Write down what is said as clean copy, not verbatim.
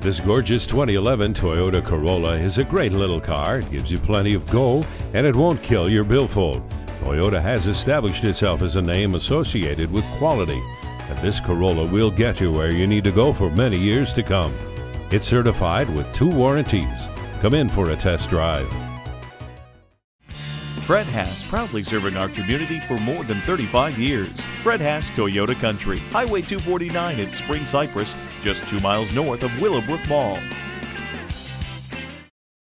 This gorgeous 2011 Toyota Corolla is a great little car. It gives you plenty of go, and it won't kill your billfold. Toyota has established itself as a name associated with quality, and this Corolla will get you where you need to go for many years to come. It's certified with 2 warranties. Come in for a test drive. Fred Haas, proudly serving our community for more than 35 years. Fred Haas Toyota Country, Highway 249 at Spring-Cypress, just 2 miles north of Willowbrook Mall.